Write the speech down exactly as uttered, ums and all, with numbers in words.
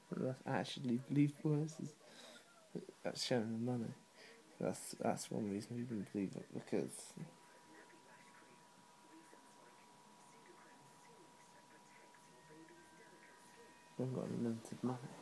That's actually believable. This is, that's showing the money. That's that's one reason we wouldn't believe it, because we haven't got unlimited money.